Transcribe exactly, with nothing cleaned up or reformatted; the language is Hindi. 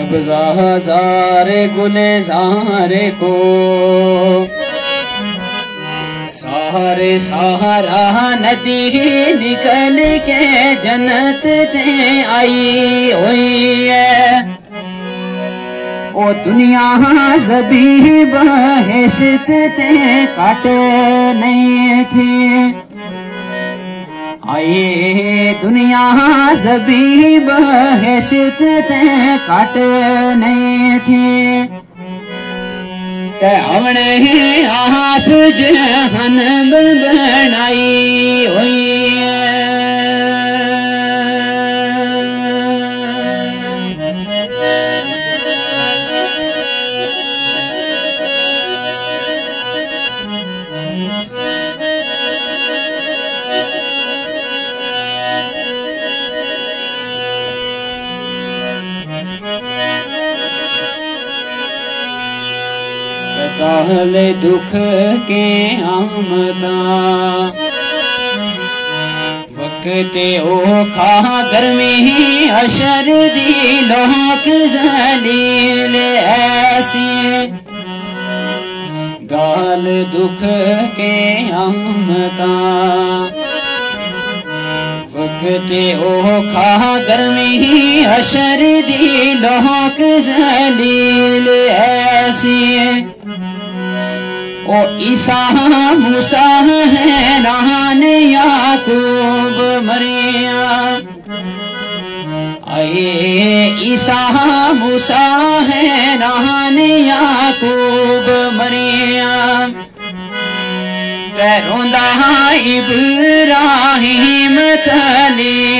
सब्ज़ारे गुलज़ारे को सारे सहारा नदी निकल के जन्नत ते आई हुई है। ओ दुनिया ज़बी बहशत ते काट नहीं थी। आए दुनिया ज़बी बहशत ते काट नहीं थी। ते हमने आप जहन्नम बनाई हुई है। ताल दुख के आमदा वक्त ओखा गर्मी अशर दी लोक जलील ऐसी। गाल दुख के आमदा वक्त ओखा गर्मी अशर दी लोक जलील ऐसी। ओ ईसा मूसा है रान याकूब मरियम। आए ईसा मूसा है रान याकूब मरियम। ते रोंदा इब्राहिम खलील